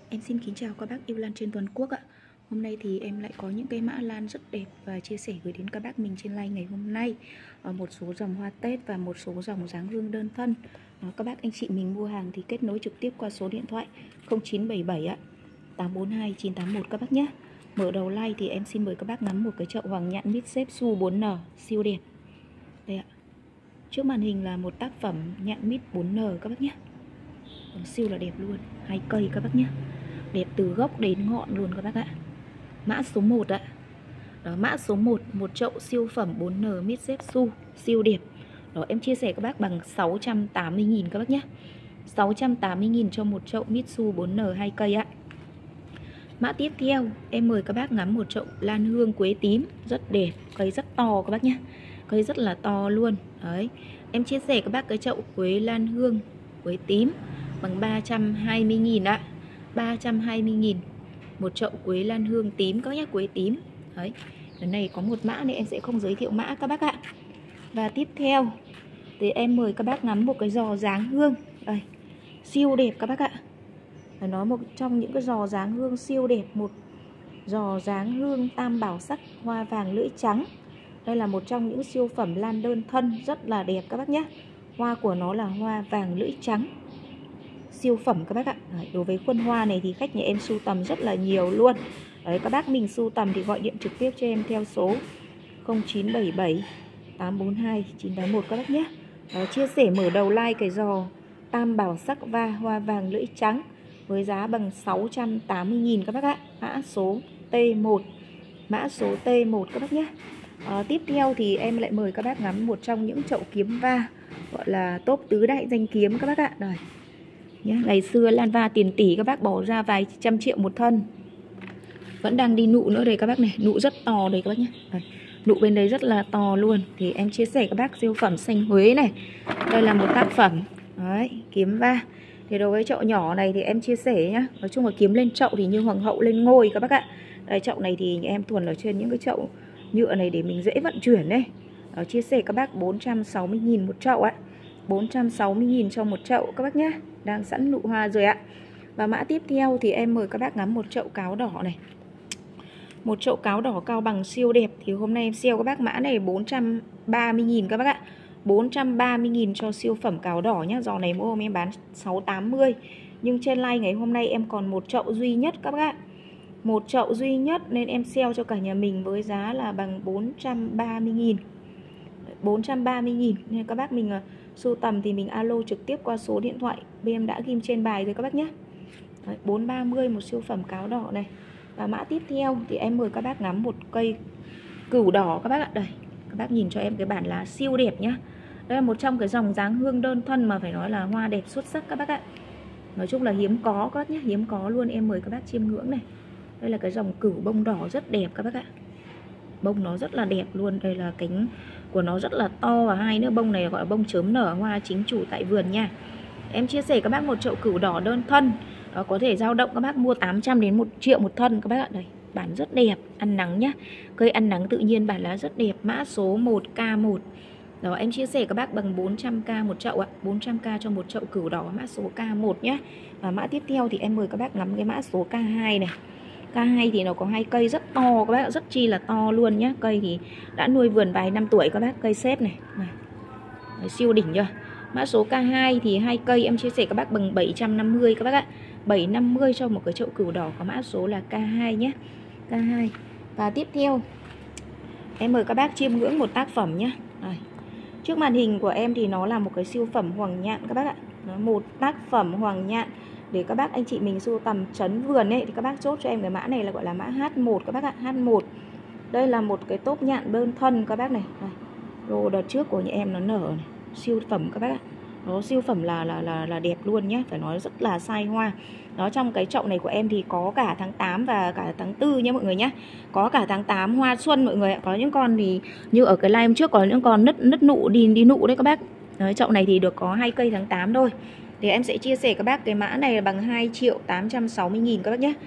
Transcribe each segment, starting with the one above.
Em xin kính chào các bác yêu lan trên toàn quốc ạ. Hôm nay thì em lại có những cây mã lan rất đẹp và chia sẻ gửi đến các bác mình trên live ngày hôm nay. Một số dòng hoa Tết và một số dòng dáng hương đơn thân. Các bác anh chị mình mua hàng thì kết nối trực tiếp qua số điện thoại 0977 ạ 842 981 các bác nhé. Mở đầu live thì em xin mời các bác ngắm một cái chậu hoàng nhạn mít xếp su 4N siêu đẹp. Đây ạ. Trước màn hình là một tác phẩm nhạn mít 4N các bác nhé. Siêu là đẹp luôn, 2 cây các bác nhé. Đẹp từ gốc đến ngọn luôn các bác ạ. Mã số 1 ạ. Đó, mã số 1, một chậu siêu phẩm 4N mít xếp su siêu đẹp. Đó, em chia sẻ các bác bằng 680.000 các bác nhé. 680.000 cho một chậu Mitsu 4N 2 cây ạ. Mã tiếp theo, em mời các bác ngắm một chậu lan hương quế tím rất đẹp, cây rất to các bác nhé. Cây rất là to luôn. Đấy, em chia sẻ các bác cái chậu quế lan hương quế tím bằng 320.000 ạ. 320.000 một chậu quế lan hương tím các bác nhé, quế tím. Đấy, lần này có một mã nên em sẽ không giới thiệu mã các bác ạ. Và tiếp theo thì em mời các bác ngắm một cái giò dáng hương. Đây, siêu đẹp các bác ạ. Phải nói một trong những cái giò dáng hương siêu đẹp, một giò dáng hương tam bảo sắc hoa vàng lưỡi trắng. Đây là một trong những siêu phẩm lan đơn thân rất là đẹp các bác nhé. Hoa của nó là hoa vàng lưỡi trắng, siêu phẩm các bác ạ. Đấy, đối với khuôn hoa này thì khách nhà em sưu tầm rất là nhiều luôn. Đấy, các bác mình sưu tầm thì gọi điện trực tiếp cho em theo số 0977 842 981 các bác nhé. Chia sẻ mở đầu like cái giò tam bảo sắc hoa vàng lưỡi trắng với giá bằng 680.000 các bác ạ. Mã số T1, mã số T1 các bác nhé. Tiếp theo thì em lại mời các bác ngắm một trong những chậu kiếm va gọi là top tứ đại danh kiếm các bác ạ. Đây nhé, ngày xưa lan va tiền tỷ các bác bỏ ra vài trăm triệu một thân, vẫn đang đi nụ nữa đây các bác này, nụ rất to đây các bác nhé. Đây, nụ bên đấy rất là to luôn. Thì em chia sẻ các bác siêu phẩm xanh Huế này. Đây là một tác phẩm. Đấy, kiếm va. Thì đối với chậu nhỏ này thì em chia sẻ nhá. Nói chung là kiếm lên chậu thì như hoàng hậu lên ngôi các bác ạ. Đây, chậu này thì em thuần ở trên những cái chậu nhựa này để mình dễ vận chuyển đấy. Đó, chia sẻ các bác 460.000 một chậu ạ. 460.000 cho một chậu các bác nhé. Đang sẵn nụ hoa rồi ạ. Và mã tiếp theo thì em mời các bác ngắm một chậu cáo đỏ này. Một chậu cáo đỏ cao bằng siêu đẹp. Thì hôm nay em sale các bác mã này 430.000 các bác ạ. 430.000 cho siêu phẩm cáo đỏ nhé. Giò này mỗi hôm em bán 680. Nhưng trên live ngày hôm nay em còn một chậu duy nhất các bác ạ. Một chậu duy nhất nên em sale cho cả nhà mình với giá là bằng 430.000. 430.000 nên các bác mình sưu tầm thì mình alo trực tiếp qua số điện thoại bên em đã ghim trên bài rồi các bác nhé. 430 một siêu phẩm cáo đỏ này. Và mã tiếp theo thì em mời các bác ngắm một cây cửu đỏ các bác ạ. Đây, các bác nhìn cho em cái bản lá siêu đẹp nhá. Đây là một trong cái dòng dáng hương đơn thân mà phải nói là hoa đẹp xuất sắc các bác ạ. Nói chung là hiếm có các bác nhé, hiếm có luôn. Em mời các bác chiêm ngưỡng này. Đây là cái dòng cửu bông đỏ rất đẹp các bác ạ. Bông nó rất là đẹp luôn. Đây là cánh của nó rất là to và hai nữa bông này gọi là bông chớm nở hoa chính chủ tại vườn nha. Em chia sẻ các bác một chậu cửu đỏ đơn thân. Đó, có thể dao động các bác mua 800 đến 1 triệu một thân các bác ạ. Đây, bản rất đẹp, ăn nắng nhá. Cây ăn nắng tự nhiên, bản lá rất đẹp. Mã số 1K1. Đó, em chia sẻ các bác bằng 400k một chậu ạ. 400k cho một chậu cửu đỏ mã số K1 nhé. Và mã tiếp theo thì em mời các bác ngắm cái mã số K2 này. K2 thì nó có hai cây rất to các bác ạ, rất chi là to luôn nhé. Cây thì đã nuôi vườn vài năm tuổi các bác, cây xếp này. Đấy, siêu đỉnh chưa. Mã số K2 thì hai cây em chia sẻ các bác bằng 750 các bác ạ. 750 cho một cái chậu cửu đỏ có mã số là K2 nhé. K2. Và tiếp theo em mời các bác chiêm ngưỡng một tác phẩm nhé. Đây. Trước màn hình của em thì nó là một cái siêu phẩm hoàng nhạn các bác ạ. Nó một tác phẩm hoàng nhạn để các bác anh chị mình sưu tầm trấn vườn ấy thì các bác chốt cho em cái mã này là gọi là mã H1 các bác ạ. H1. Đây là một cái tốp nhạn đơn thân các bác này. Đây. Lô đợt trước của nhà em nó nở này. Siêu phẩm các bác ạ. Nó siêu phẩm là đẹp luôn nhé. Phải nói rất là sai hoa. Đó, trong cái chậu này của em thì có cả tháng 8 và cả tháng 4 nhé mọi người nhé. Có cả tháng 8 hoa xuân mọi người ạ. Có những con thì như ở cái live trước có những con nứt nụ đi nụ đấy các bác. Đấy, chậu này thì được có 2 cây tháng 8 thôi. Thì em sẽ chia sẻ các bác cái mã này bằng 2.860.000 các bác nhé.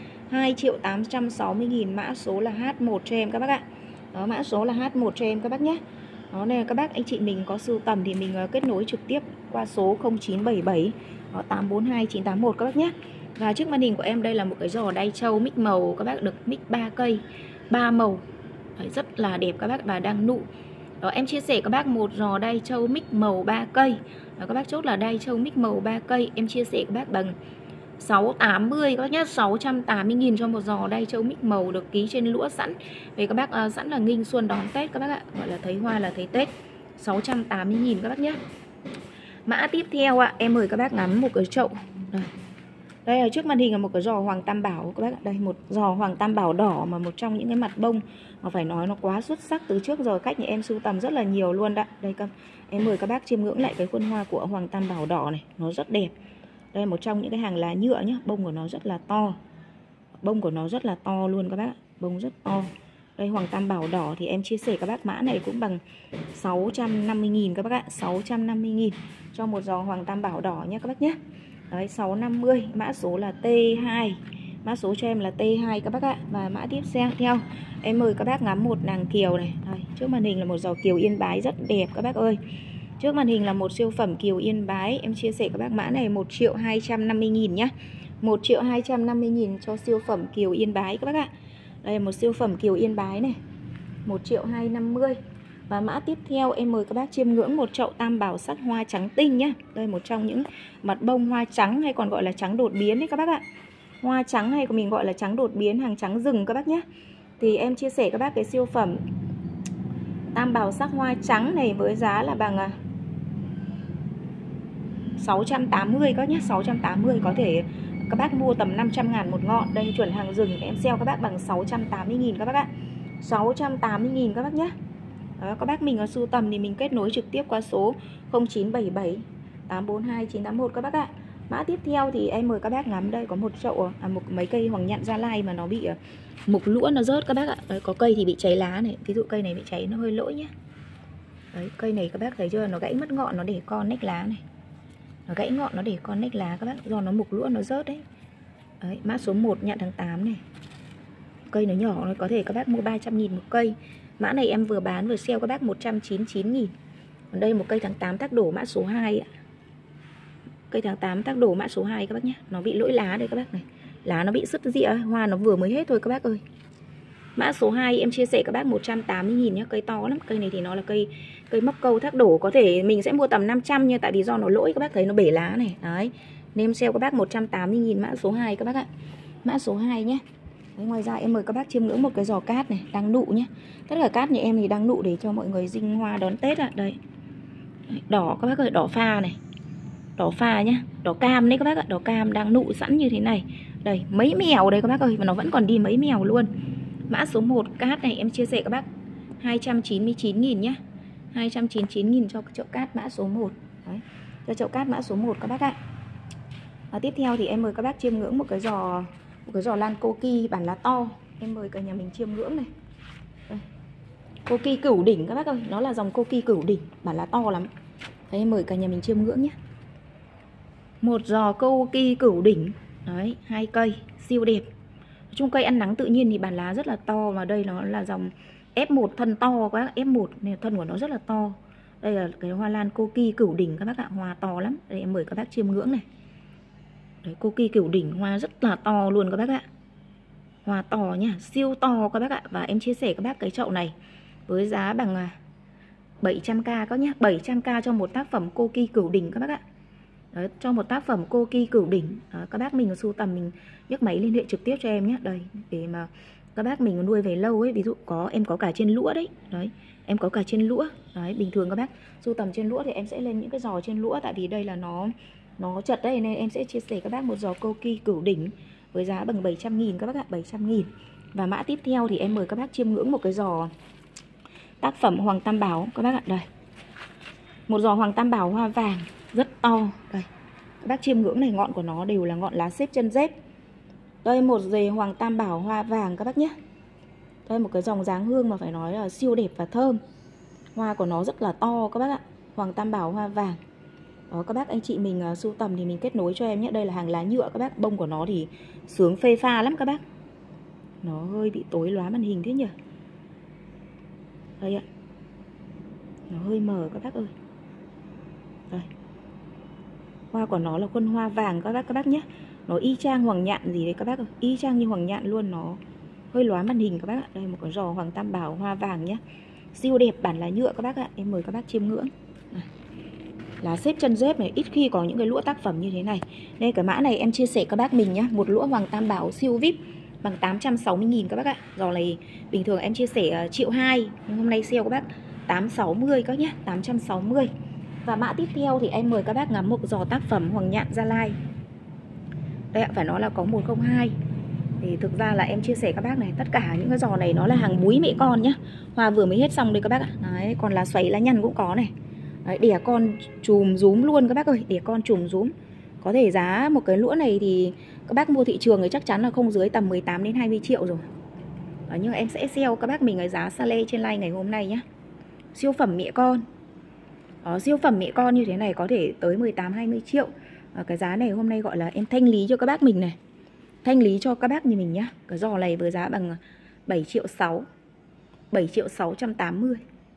2.860.000 mã số là H1 cho em các bác ạ. Đó, mã số là H1 cho em các bác nhé. Đó, nên các bác anh chị mình có sưu tầm thì mình kết nối trực tiếp qua số 0977 842 981 các bác nhé. Và trước màn hình của em đây là một cái giò đai trâu mix màu, các bác được mix 3 cây 3 màu. Đấy, rất là đẹp các bác và đang nụ. Đó, em chia sẻ các bác một giò đai trâu mix màu 3 cây. Đó, các bác chốt là đai trâu mix màu 3 cây. Em chia sẻ các bác bằng 680 các bác nhé, 680.000 cho một giò đai trâu mix màu được ký trên lũa sẵn. Về các bác sẵn là nghinh xuân đón Tết các bác ạ. Gọi là thấy hoa là thấy Tết. 680.000 các bác nhé. Mã tiếp theo ạ, em mời các bác ngắm một cái chậu. Đây là trước màn hình là một cái giò hoàng tam bảo các bác ạ. Đây một giò hoàng tam bảo đỏ mà một trong những cái mặt bông mà phải nói nó quá xuất sắc, từ trước giờ cách nhà em sưu tầm rất là nhiều luôn đã. Đây em mời các bác chiêm ngưỡng lại cái khuôn hoa của hoàng tam bảo đỏ này, nó rất đẹp. Đây là một trong những cái hàng lá nhựa nhá, bông của nó rất là to. Bông của nó rất là to luôn các bác ạ, bông rất to. Đây hoàng tam bảo đỏ thì em chia sẻ các bác mã này cũng bằng 650.000 các bác ạ, 650.000 cho một giò hoàng tam bảo đỏ nhé các bác nhé. Đấy 650, mã số là T2. Mã số cho em là T2 các bác ạ. Và mã tiếp theo em mời các bác ngắm một nàng kiều này. Đây, trước màn hình là một giò kiều Yên Bái rất đẹp các bác ơi. Trước màn hình là một siêu phẩm kiều Yên Bái. Em chia sẻ các bác mã này 1.250.000 nhá. 1.250.000 cho siêu phẩm kiều Yên Bái các bác ạ. Đây là một siêu phẩm kiều Yên Bái này, 1.250.000. Và mã tiếp theo em mời các bác chiêm ngưỡng một chậu tam bảo sắc hoa trắng tinh nhá. Đây một trong những mặt bông hoa trắng hay còn gọi là trắng đột biến đấy các bác ạ. Hoa trắng hay còn mình gọi là trắng đột biến, hàng trắng rừng các bác nhé. Thì em chia sẻ các bác cái siêu phẩm tam bảo sắc hoa trắng này với giá là bằng 680 các nhé, 680. Có thể các bác mua tầm 500.000 một ngọn. Đây chuẩn hàng rừng, em sale các bác bằng 680.000 các bác ạ. 680.000 các bác nhé. Đó, các bác mình ở sưu tầm thì mình kết nối trực tiếp qua số 0977 842 981 các bác ạ. Mã tiếp theo thì em mời các bác ngắm đây có một chậu mấy cây hoàng nhạn Gia Lai mà nó bị mục lũa nó rớt các bác ạ. Đấy, có cây thì bị cháy lá này, ví dụ cây này bị cháy nó hơi lỗi nhé. Đấy, cây này các bác thấy chưa, nó gãy mất ngọn, nó để con nách lá này. Nó gãy ngọn nó để con nách lá các bác, do nó mục lũa nó rớt đấy. Đấy, mã số 1 nhạn tháng 8 này. Cây nó nhỏ, nó có thể các bác mua 300.000 một cây. Mã này em vừa bán vừa sale các bác 199.000. Còn đây một cây tháng 8 tác đổ mã số 2 ạ. Cây tháng 8 tác đổ mã số 2 các bác nhé. Nó bị lỗi lá đây các bác này. Lá nó bị sứt rịa, hoa nó vừa mới hết thôi các bác ơi. Mã số 2 em chia sẻ các bác 180.000 nhé. Cây to lắm. Cây này thì nó là cây móc câu thác đổ. Có thể mình sẽ mua tầm 500 nhưng tại vì do nó lỗi các bác thấy nó bể lá này. Đấy. Nên em sale các bác 180.000 mã số 2 các bác ạ. Mã số 2 nhé. Đấy, ngoài ra em mời các bác chiêm ngưỡng một cái giò cát này đang nụ nhé. Tất cả cát nhà em thì đang nụ để cho mọi người dinh hoa đón Tết ạ. Đây. Đỏ các bác ơi, đỏ pha này. Đỏ pha nhá, đỏ cam đấy các bác ạ, đỏ cam đang nụ sẵn như thế này. Đây, mấy mèo đây các bác ơi, mà nó vẫn còn đi mấy mèo luôn. Mã số 1 cát này em chia sẻ các bác 299.000 nhá. 299.000 cho chậu cát mã số 1. Đấy, cho chậu cát mã số 1 các bác ạ. Và tiếp theo thì em mời các bác chiêm ngưỡng một cái giò lan Koki bản lá to. Em mời cả nhà mình chiêm ngưỡng này. Đây. Koki cửu đỉnh các bác ơi, nó là dòng Koki cửu đỉnh, bản lá to lắm. Đấy, em mời cả nhà mình chiêm ngưỡng nhé. Một giò Koki cửu đỉnh. Đấy, 2 cây, siêu đẹp. Nói chung cây ăn nắng tự nhiên thì bản lá rất là to. Và đây nó là dòng F1 thân to các bác, F1 nên thân của nó rất là to. Đây là cái hoa lan Koki cửu đỉnh các bác ạ, hoa to lắm. Đây em mời các bác chiêm ngưỡng này. Đấy, Koki cửu đỉnh hoa rất là to luôn các bác ạ. Hoa to nhá, siêu to các bác ạ. Và em chia sẻ các bác cái chậu này với giá bằng 700k các nhá, 700k cho một tác phẩm Koki cửu đỉnh các bác ạ. Đấy, cho một tác phẩm Koki cửu đỉnh. Đó, các bác mình sưu tầm mình nhấc máy liên hệ trực tiếp cho em nhé. Đây, để mà các bác mình nuôi về lâu ấy, ví dụ em có cả trên lũa đấy. Đấy, em có cả trên lũa. Đấy, bình thường các bác sưu tầm trên lũa thì em sẽ lên những cái giò trên lũa, tại vì đây là nó chật đây, nên em sẽ chia sẻ các bác một giò Koki cửu đỉnh với giá bằng 700.000 các bác ạ, 700.000. Và mã tiếp theo thì em mời các bác chiêm ngưỡng một cái giò tác phẩm Hoàng Tam Bảo các bác ạ. Đây, một giò Hoàng Tam Bảo hoa vàng rất to. Đây, các bác chiêm ngưỡng này, ngọn của nó đều là ngọn lá xếp chân dép. Đây một dề Hoàng Tam Bảo hoa vàng các bác nhé. Đây một cái dòng dáng hương mà phải nói là siêu đẹp và thơm. Hoa của nó rất là to các bác ạ. Hoàng Tam Bảo hoa vàng. Đó, các bác anh chị mình sưu tầm thì mình kết nối cho em nhé. Đây là hàng lá nhựa các bác. Bông của nó thì sướng phê pha lắm các bác. Nó hơi bị tối lóa màn hình thế nhỉ. Đây ạ. Nó hơi mờ các bác ơi. Đây. Hoa của nó là khuôn hoa vàng các bác nhé. Nó y chang hoàng nhạn gì đấy các bác ơi, y chang như hoàng nhạn luôn, nó hơi lóa màn hình các bác ạ. Đây một con giò hoàng tam bảo hoa vàng nhá, siêu đẹp, bản lá nhựa các bác ạ. Em mời các bác chiêm ngưỡng. Lá xếp chân dép này, ít khi có những cái lũa tác phẩm như thế này. Đây cái mã này em chia sẻ các bác mình nhá, một lũa hoàng tam bảo siêu vip bằng 860.000 các bác ạ. Giò này bình thường em chia sẻ 1,2 triệu, nhưng hôm nay sale các bác 860 các nhá, 860. Và mã tiếp theo thì em mời các bác ngắm một giò tác phẩm hoàng nhạn Gia Lai. Đây ạ, phải nói là có 102. Thì thực ra là em chia sẻ các bác này, tất cả những cái giò này nó là hàng búi mẹ con nhá. Hoa vừa mới hết xong đây các bác ạ. Đấy, còn lá xoáy lá nhăn cũng có này. Đấy, đẻ con chùm rúm luôn các bác ơi, đẻ con chùm rúm. Có thể giá một cái lũa này thì các bác mua thị trường thì chắc chắn là không dưới tầm 18 đến 20 triệu rồi. Đấy, nhưng em sẽ sale các bác mình cái giá sale trên live ngày hôm nay nhá. Siêu phẩm mẹ con. Đó, siêu phẩm mẹ con như thế này có thể tới 18-20 triệu. Cái giá này hôm nay gọi là em thanh lý cho các bác mình này. Thanh lý cho các bác như mình nhá. Cái giò này với giá bằng 7,6 triệu, 7.680.000.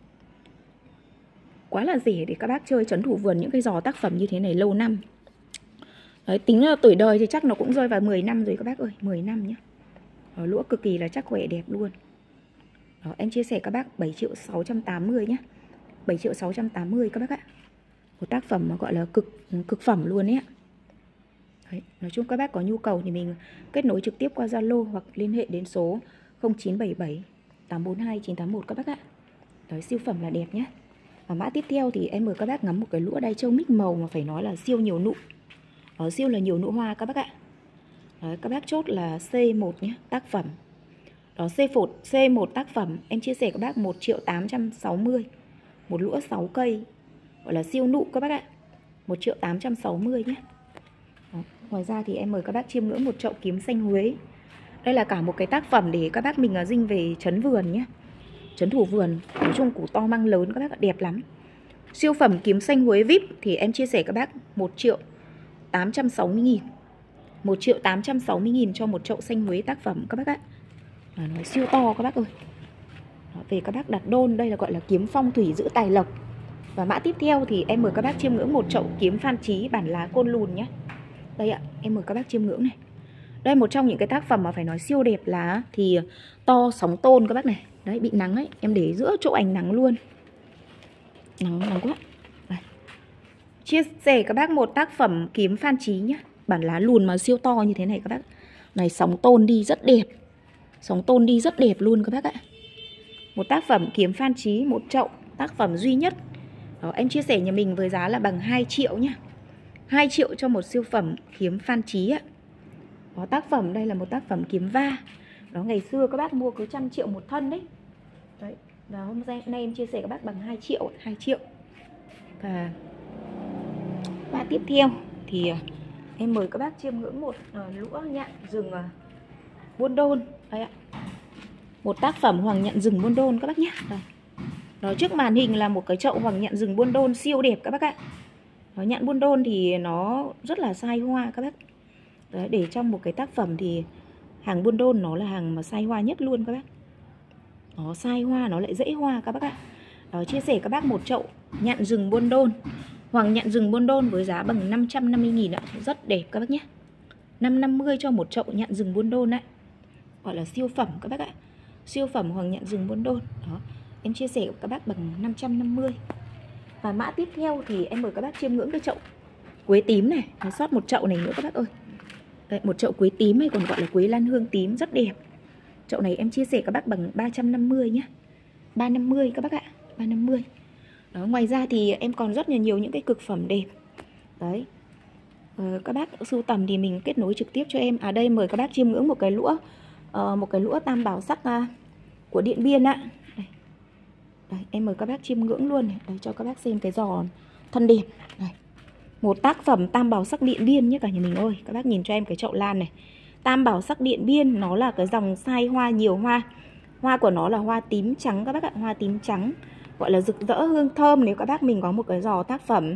Quá là rẻ để các bác chơi trấn thủ vườn những cái giò tác phẩm như thế này lâu năm. Đấy, tính là tuổi đời thì chắc nó cũng rơi vào 10 năm rồi các bác ơi, 10 năm nhá. Lũa cực kỳ là chắc khỏe đẹp luôn. Đó, em chia sẻ các bác 7.680.000 nhá. 7.680.000 các bác ạ. Một tác phẩm mà gọi là cực phẩm luôn ấy ạ. Đấy, nói chung các bác có nhu cầu thì mình kết nối trực tiếp qua Zalo hoặc liên hệ đến số 0977 842 981 các bác ạ. Đấy, siêu phẩm là đẹp nhé. Và mã tiếp theo thì em mời các bác ngắm một cái lũa đai trâu mix màu mà phải nói là siêu nhiều nụ. Đó, siêu là nhiều nụ hoa các bác ạ. Đấy, các bác chốt là C1 nhé, tác phẩm. Đó, C1 tác phẩm em chia sẻ các bác 1.860.000. Một lũa 6 cây gọi là siêu nụ các bác ạ. 1.860.000 nhé. Đó, ngoài ra thì em mời các bác chiêm ngưỡng một chậu kiếm xanh Huế. Đây là cả một cái tác phẩm để các bác mình dinh về trấn vườn nhé. Trấn thủ vườn, nói chung củ to măng lớn các bác ạ, đẹp lắm. Siêu phẩm kiếm xanh Huế VIP thì em chia sẻ các bác 1.860.000. 1.860.000 cho một chậu xanh Huế tác phẩm các bác ạ. Nó siêu to các bác ơi. Đó, về các bác đặt đôn, đây là gọi là kiếm phong thủy giữ tài lộc. Và mã tiếp theo thì em mời các bác chiêm ngưỡng một chậu kiếm Phan Chí bản lá côn lùn nhé. Đây ạ, em mời các bác chiêm ngưỡng này. Đây một trong những cái tác phẩm mà phải nói siêu đẹp lá thì to sóng tôn các bác này. Đấy, bị nắng ấy, em để giữa chỗ ánh nắng luôn. Nắng quá. Đây. Chia sẻ các bác một tác phẩm kiếm Phan Chí nhé. Bản lá lùn mà siêu to như thế này các bác. Này sóng tôn đi rất đẹp. Sóng tôn đi rất đẹp luôn các bác ạ. Một tác phẩm kiếm Phan Chí, một chậu tác phẩm duy nhất. Đó, em chia sẻ nhà mình với giá là bằng 2 triệu nhá. 2 triệu cho một siêu phẩm kiếm Phan Chí ạ. Đó, tác phẩm đây là một tác phẩm kiếm va. Đó, ngày xưa các bác mua cứ 100 triệu một thân đấy. Đấy, và hôm nay em chia sẻ các bác bằng 2 triệu, 2 triệu. Và mã tiếp theo thì em mời các bác chiêm ngưỡng một lũa nhạn rừng Buôn Đôn. Đây ạ. Một tác phẩm hoàng nhạn rừng Buôn Đôn các bác nhé. Đây. Đó, trước màn hình là một cái chậu hoàng nhạn rừng Buôn Đôn siêu đẹp các bác ạ. Đó, nhạn Buôn Đôn thì nó rất là sai hoa các bác. Đấy, để trong một cái tác phẩm thì hàng Buôn Đôn nó là hàng mà sai hoa nhất luôn các bác. Nó sai hoa nó lại dễ hoa các bác ạ. Đó, chia sẻ các bác một chậu nhạn rừng Buôn Đôn, hoàng nhạn rừng Buôn Đôn với giá bằng 550.000 ạ. Rất đẹp các bác nhé. 550 cho một chậu nhạn rừng Buôn Đôn đấy. Gọi là siêu phẩm các bác ạ. Siêu phẩm hoàng nhạn rừng Buôn Đôn. Đó, em chia sẻ các bác bằng 550. Và mã tiếp theo thì em mời các bác chiêm ngưỡng cái chậu quế tím này. Nó sót một chậu này nữa các bác ơi. Đấy, một chậu quế tím hay còn gọi là quế lan hương tím rất đẹp. Chậu này em chia sẻ các bác bằng 350 nhé. 350 các bác ạ. 350. Đó, ngoài ra thì em còn rất là nhiều những cái cực phẩm đẹp. Đấy. Các bác sưu tầm thì mình kết nối trực tiếp cho em. Đây mời các bác chiêm ngưỡng một cái lũa tam bảo sắc của Điện Biên ạ. Đây, em mời các bác chiêm ngưỡng luôn này. Đây, cho các bác xem cái giò thân đẹp. Đây. Một tác phẩm tam bảo sắc Điện Biên nhé cả nhà mình ơi. Các bác nhìn cho em cái chậu lan này. Tam bảo sắc Điện Biên nó là cái dòng sai hoa nhiều hoa. Hoa của nó là hoa tím trắng các bác ạ. Hoa tím trắng gọi là rực rỡ hương thơm. Nếu các bác mình có một cái giò tác phẩm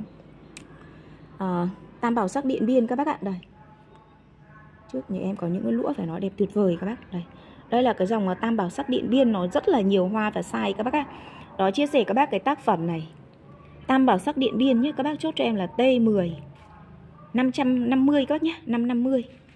tam bảo sắc Điện Biên các bác ạ. Đây. Trước nhà em có những cái lũa phải nói đẹp tuyệt vời các bác. Đây. Đây là cái dòng tam bảo sắc Điện Biên. Nó rất là nhiều hoa và sai các bác ạ. Đó, chia sẻ các bác cái tác phẩm này tam bảo sắc Điện Biên nhé. Các bác chốt cho em là T10 550 các bác nhé. 550.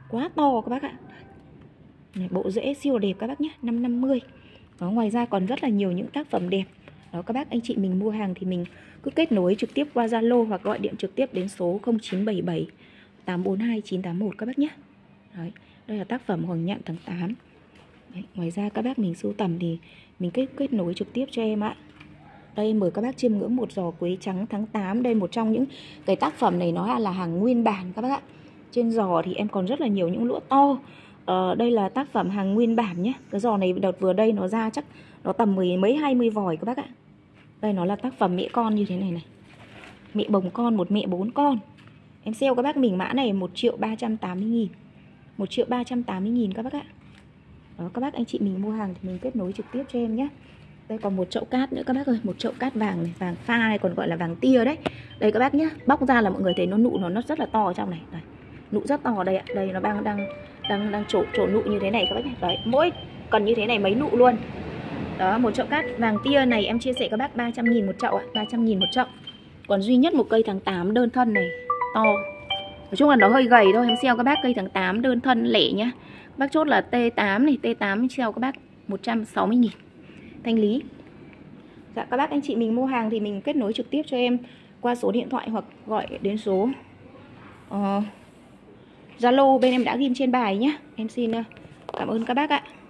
quá to các bác ạ. Này, bộ rễ siêu đẹp các bác nhé, 550. Đó, ngoài ra còn rất là nhiều những tác phẩm đẹp. Đó, các bác anh chị mình mua hàng thì mình cứ kết nối trực tiếp qua Zalo hoặc gọi điện trực tiếp đến số 0977 842 981 các bác nhé. Đấy, đây là tác phẩm Hoàng Nhạn tháng 8. Đấy, ngoài ra các bác mình sưu tầm thì mình kết nối trực tiếp cho em ạ. Đây mời các bác chiêm ngưỡng một giò quế trắng tháng 8. Đây một trong những cái tác phẩm này nó là hàng nguyên bản các bác ạ. Trên giò thì em còn rất là nhiều những lũa to. Đây là tác phẩm hàng nguyên bản nhé. Cái giò này đợt vừa đây nó ra chắc nó tầm mười mấy 20 vòi các bác ạ. Đây nó là tác phẩm mẹ con như thế này này. Mẹ bồng con, một mẹ 4 con. Em sale các bác mình mã này 1.380.000. 1.380.000 các bác ạ. Đó, các bác anh chị mình mua hàng thì mình kết nối trực tiếp cho em nhé. Đây còn một chậu cát nữa các bác ơi, một chậu cát vàng này, vàng pha này, còn gọi là vàng tia đấy. Đây các bác nhé, bóc ra là mọi người thấy nó nụ nó rất là to ở trong này. Đây, nụ rất to đây ạ. Đây nó đang trổ nụ như thế này các bác nhé. Đấy, mỗi cần như thế này mấy nụ luôn. Đó, một chậu cát vàng tia này em chia sẻ các bác 300.000 một chậu ạ, 300.000 một chậu. Còn duy nhất một cây tháng 8 đơn thân này, to. Nói chung là nó hơi gầy thôi, em sale các bác cây tháng 8 đơn thân lẻ nhá. Các bác chốt là T8 này, T8 em sale các bác 160.000. Thanh lý. Dạ các bác anh chị mình mua hàng thì mình kết nối trực tiếp cho em qua số điện thoại hoặc gọi đến số Zalo bên em đã ghi trên bài nhé. Em xin cảm ơn các bác ạ.